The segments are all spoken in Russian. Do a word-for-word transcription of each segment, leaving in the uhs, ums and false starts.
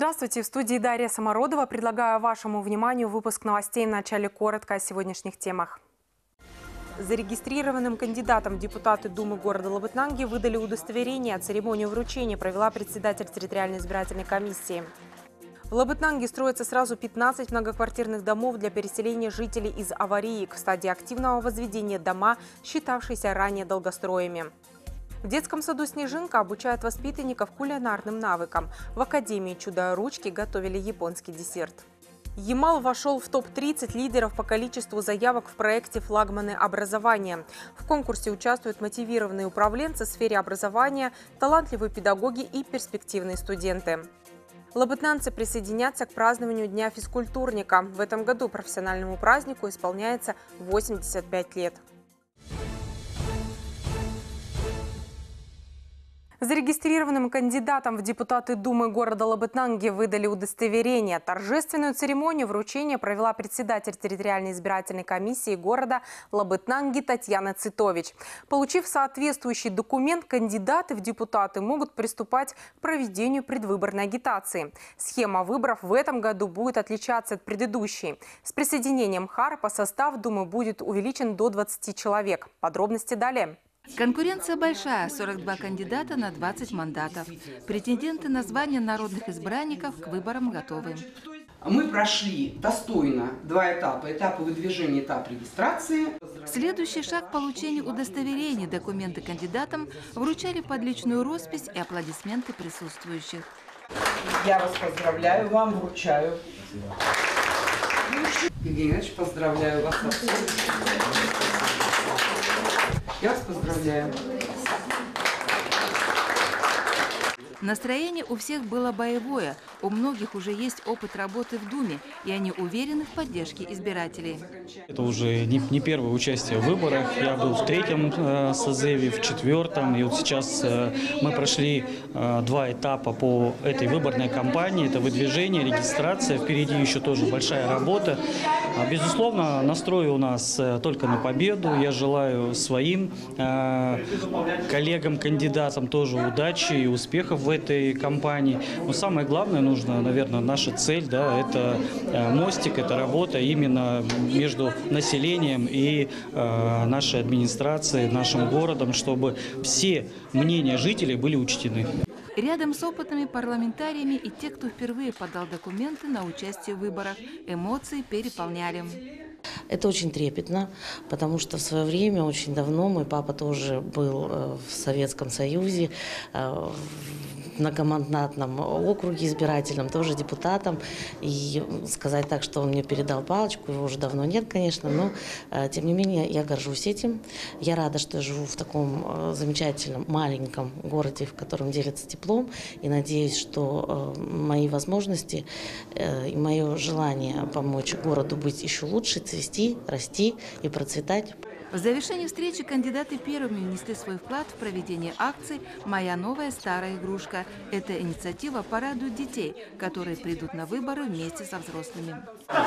Здравствуйте, в студии Дарья Самородова. Предлагаю вашему вниманию выпуск новостей. В начале коротко о сегодняшних темах. Зарегистрированным кандидатам в депутаты Думы города Лабытнанги выдали удостоверение. Церемонию вручения провела председатель территориальной избирательной комиссии. В Лабытнанге строится сразу пятнадцать многоквартирных домов для переселения жителей из авариек. В стадии активного возведения дома, считавшиеся ранее долгостроями. В детском саду «Снежинка» обучают воспитанников кулинарным навыкам. В Академии «Чудо-ручки» готовили японский десерт. Ямал вошел в топ тридцать лидеров по количеству заявок в проекте «Флагманы образования». В конкурсе участвуют мотивированные управленцы в сфере образования, талантливые педагоги и перспективные студенты. Лабытнанцы присоединятся к празднованию Дня физкультурника. В этом году профессиональному празднику исполняется восемьдесят пять лет. Зарегистрированным кандидатам в депутаты Думы города Лабытнанги выдали удостоверение. Торжественную церемонию вручения провела председатель территориальной избирательной комиссии города Лабытнанги Татьяна Цитович. Получив соответствующий документ, кандидаты в депутаты могут приступать к проведению предвыборной агитации. Схема выборов в этом году будет отличаться от предыдущей. С присоединением Харпа состав Думы будет увеличен до двадцати человек. Подробности далее. Конкуренция большая – сорок два кандидата на двадцать мандатов. Претенденты на звание народных избранников к выборам готовы. Мы прошли достойно два этапа. Этап выдвижения, этап регистрации. Следующий шаг – получение удостоверений. Документы кандидатам вручали под личную роспись и аплодисменты присутствующих. Я вас поздравляю, вам вручаю. Евгений Ильич, поздравляю вас. Я вас поздравляю. Настроение у всех было боевое. У многих уже есть опыт работы в Думе, и они уверены в поддержке избирателей. Это уже не, не первое участие в выборах. Я был в третьем э, созыве, в четвертом. И вот сейчас э, мы прошли э, два этапа по этой выборной кампании. Это выдвижение, регистрация. Впереди еще тоже большая работа. Безусловно, настрой у нас э, только на победу. Я желаю своим э, коллегам-кандидатам тоже удачи и успехов в этой кампании. Но самое главное, нужно, наверное, наша цель, да, это мостик, это работа именно между населением и э, нашей администрацией, нашим городом, чтобы все мнения жителей были учтены. Рядом с опытными парламентариями и те, кто впервые подал документы на участие в выборах, эмоции переполняли. Это очень трепетно, потому что в свое время, очень давно, мой папа тоже был в Советском Союзе, в многомандатном округе избирательном, тоже депутатом. И сказать так, что он мне передал палочку, его уже давно нет, конечно, но тем не менее я горжусь этим. Я рада, что я живу в таком замечательном маленьком городе, в котором делится теплом, и надеюсь, что мои возможности и мое желание помочь городу быть еще лучше, цвести, расти и процветать. В завершении встречи кандидаты первыми внесли свой вклад в проведение акции «Моя новая старая игрушка». Эта инициатива порадует детей, которые придут на выборы вместе со взрослыми.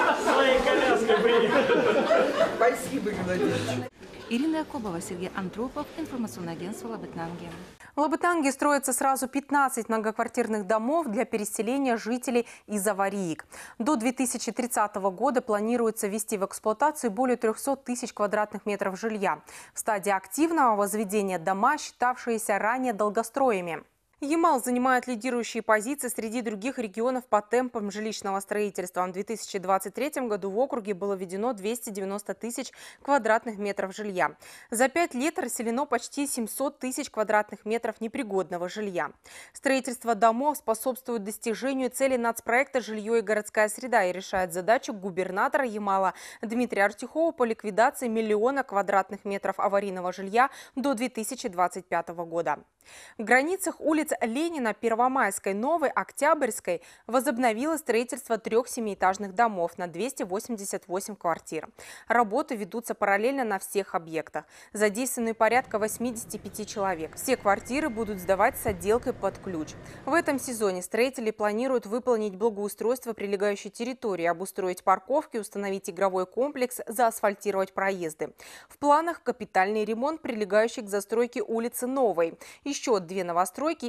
Спасибо, Геннадий. Ирина Якобова, Сергей Антропов, информационное агентство Лабытнанги. В Лабытнанге строится сразу пятнадцать многоквартирных домов для переселения жителей из авариек. До две тысячи тридцатого года планируется ввести в эксплуатацию более трёхсот тысяч квадратных метров жилья. В стадии активного возведения дома, считавшиеся ранее долгостроями. Ямал занимает лидирующие позиции среди других регионов по темпам жилищного строительства. В две тысячи двадцать третьем году в округе было введено двести девяносто тысяч квадратных метров жилья. За пять лет расселено почти семьсот тысяч квадратных метров непригодного жилья. Строительство домов способствует достижению цели нацпроекта «Жилье и городская среда» и решает задачу губернатора Ямала Дмитрия Артюхова по ликвидации миллиона квадратных метров аварийного жилья до две тысячи двадцать пятого года. В границах улиц Ленина, Первомайской, Новой, Октябрьской возобновилось строительство трех семиэтажных домов на двести восемьдесят восемь квартир. Работы ведутся параллельно на всех объектах. Задействованы порядка восьмидесяти пяти человек. Все квартиры будут сдавать с отделкой под ключ. В этом сезоне строители планируют выполнить благоустройство прилегающей территории, обустроить парковки, установить игровой комплекс, заасфальтировать проезды. В планах капитальный ремонт прилегающей к застройке улицы Новой. Еще две новостройки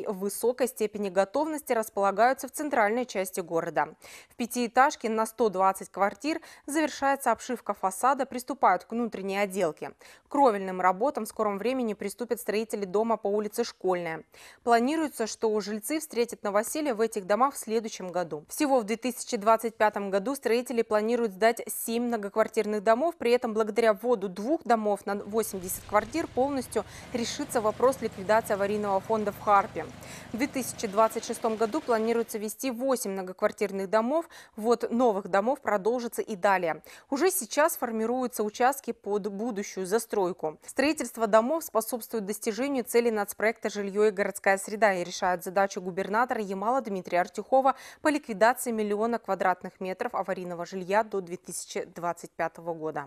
в высокой степени готовности располагаются в центральной части города. В пятиэтажке на сто двадцать квартир завершается обшивка фасада, приступают к внутренней отделке. К кровельным работам в скором времени приступят строители дома по улице Школьная. Планируется, что жильцы встретят новоселье в этих домах в следующем году. Всего в две тысячи двадцать пятом году строители планируют сдать семь многоквартирных домов. При этом благодаря вводу двух домов на восемьдесят квартир полностью решится вопрос ликвидации аварийного фонда в Харпе. В две тысячи двадцать шестом году планируется ввести восемь многоквартирных домов. Ввод новых домов продолжится и далее. Уже сейчас формируются участки под будущую застройку. Строительство домов способствует достижению целей нацпроекта «Жилье и городская среда» и решает задачу губернатора Ямала Дмитрия Артюхова по ликвидации миллиона квадратных метров аварийного жилья до две тысячи двадцать пятого года.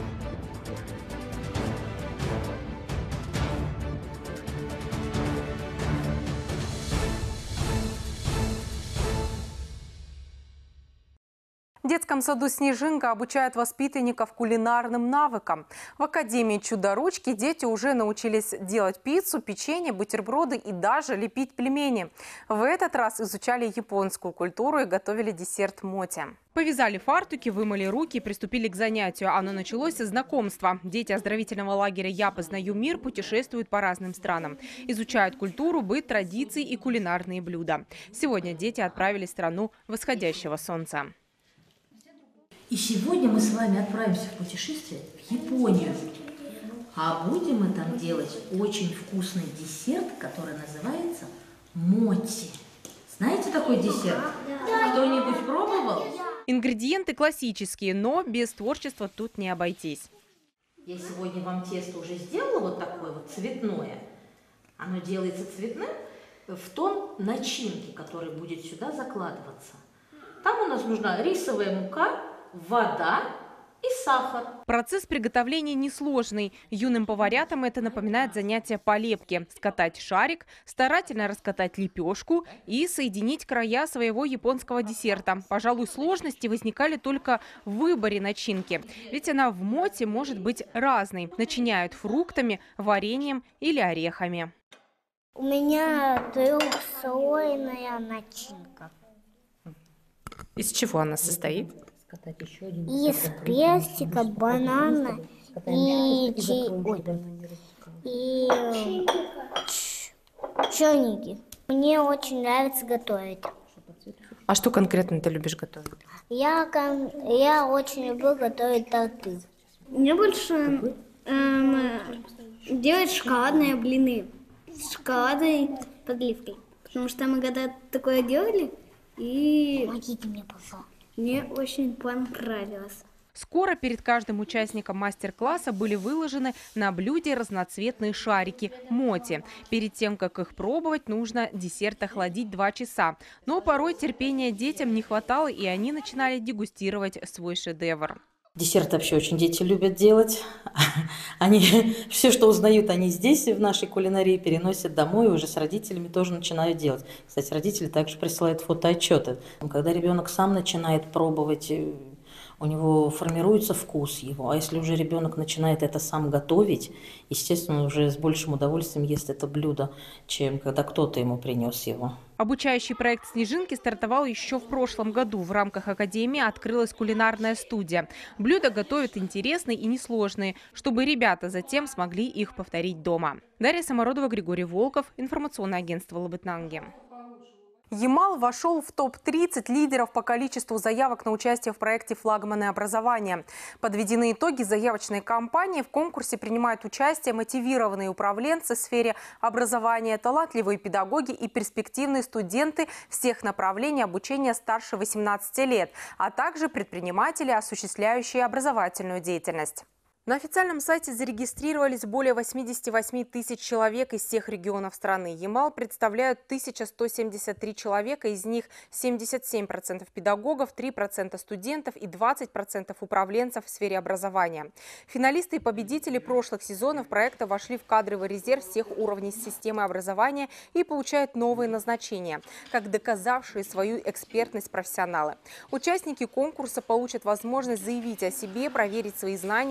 В детском саду «Снежинка» обучают воспитанников кулинарным навыкам. В Академии «Чудо-ручки» дети уже научились делать пиццу, печенье, бутерброды и даже лепить пельмени. В этот раз изучали японскую культуру и готовили десерт моти. Повязали фартуки, вымыли руки и приступили к занятию. Оно началось со знакомства. Дети оздоровительного лагеря «Я познаю мир» путешествуют по разным странам. Изучают культуру, быт, традиции и кулинарные блюда. Сегодня дети отправились в страну восходящего солнца. И сегодня мы с вами отправимся в путешествие в Японию. А будем мы там делать очень вкусный десерт, который называется моти. Знаете такой десерт? Да. Кто-нибудь пробовал? Ингредиенты классические, но без творчества тут не обойтись. Я сегодня вам тесто уже сделала вот такое вот цветное. Оно делается цветным в тон начинки, который будет сюда закладываться. Там у нас нужна рисовая мука, вода и сахар. Процесс приготовления несложный. Юным поварятам это напоминает занятие по лепке. Скатать шарик, старательно раскатать лепешку и соединить края своего японского десерта. Пожалуй, сложности возникали только в выборе начинки. Ведь она в моти может быть разной. Начиняют фруктами, вареньем или орехами. У меня трехслойная начинка. Из чего она состоит? Из персика, банана и, Ой. и черники. Мне очень нравится готовить. А что конкретно ты любишь готовить? Я, я очень люблю готовить торты. Мне больше эм, делать шоколадные блины с шоколадной подливкой. Потому что мы когда такое делали, и Помогите мне, папа. Мне очень понравилось. Скоро перед каждым участником мастер-класса были выложены на блюде разноцветные шарики – моти. Перед тем, как их пробовать, нужно десерт охладить два часа. Но порой терпения детям не хватало, и они начинали дегустировать свой шедевр. Десерт вообще очень дети любят делать. Они все, что узнают, они здесь, в нашей кулинарии, переносят домой и уже с родителями тоже начинают делать. Кстати, родители также присылают фотоотчеты. Когда ребенок сам начинает пробовать, у него формируется вкус его. А если уже ребенок начинает это сам готовить, естественно, уже с большим удовольствием ест это блюдо, чем когда кто-то ему принес его. Обучающий проект «Снежинки» стартовал еще в прошлом году. В рамках академии открылась кулинарная студия. Блюда готовят интересные и несложные, чтобы ребята затем смогли их повторить дома. Дарья Самородова, Григорий Волков, информационное агентство «Лабытнанги». Ямал вошел в топ тридцать лидеров по количеству заявок на участие в проекте «Флагманы образования». Подведены итоги заявочной кампании. В конкурсе принимают участие мотивированные управленцы в сфере образования, талантливые педагоги и перспективные студенты всех направлений обучения старше восемнадцати лет, а также предприниматели, осуществляющие образовательную деятельность. На официальном сайте зарегистрировались более восьмидесяти восьми тысяч человек из всех регионов страны. Ямал представляют тысяча сто семьдесят три человека, из них семьдесят семь процентов педагогов, три процента студентов и двадцать процентов управленцев в сфере образования. Финалисты и победители прошлых сезонов проекта вошли в кадровый резерв всех уровней системы образования и получают новые назначения, как доказавшие свою экспертность профессионалы. Участники конкурса получат возможность заявить о себе, проверить свои знания, повысить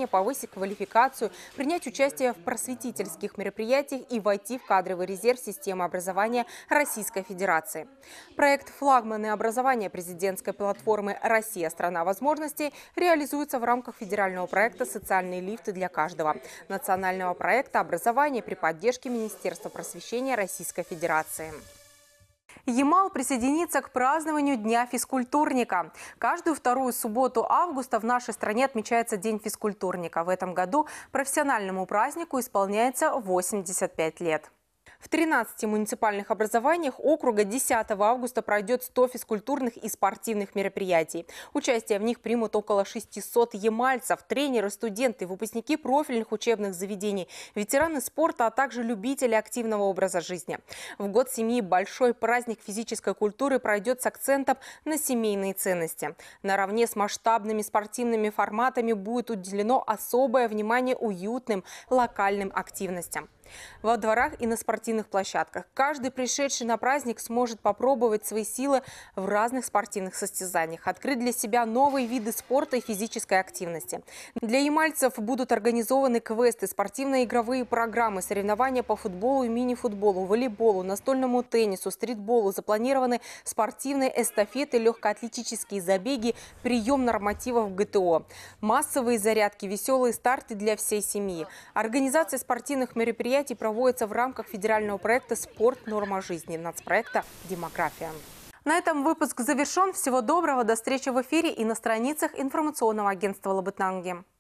повысить квалификацию, принять участие в просветительских мероприятиях и войти в кадровый резерв системы образования Российской Федерации. Проект «Флагманы образования» президентской платформы «Россия – страна возможностей» реализуется в рамках федерального проекта «Социальные лифты для каждого» национального проекта образования при поддержке Министерства просвещения Российской Федерации. Ямал присоединится к празднованию Дня физкультурника. Каждую вторую субботу августа в нашей стране отмечается День физкультурника. В этом году профессиональному празднику исполняется восемьдесят пять лет. В тринадцати муниципальных образованиях округа десятого августа пройдет сто физкультурных и спортивных мероприятий. Участие в них примут около шестисот ямальцев, тренеры, студенты, выпускники профильных учебных заведений, ветераны спорта, а также любители активного образа жизни. В год семьи большой праздник физической культуры пройдет с акцентом на семейные ценности. Наравне с масштабными спортивными форматами будет уделено особое внимание уютным локальным активностям. Во дворах и на спортивных площадках каждый пришедший на праздник сможет попробовать свои силы в разных спортивных состязаниях, открыть для себя новые виды спорта и физической активности. Для ямальцев будут организованы квесты, спортивно-игровые программы, соревнования по футболу и мини-футболу, волейболу, настольному теннису, стритболу, запланированы спортивные эстафеты, легкоатлетические забеги, прием нормативов ГТО, массовые зарядки, веселые старты для всей семьи. Организация спортивных мероприятий проводится в рамках федерального проекта «Спорт. Норма жизни» нацпроекта «Демография». На этом выпуск завершен. Всего доброго. До встречи в эфире и на страницах информационного агентства «Лабытнанги».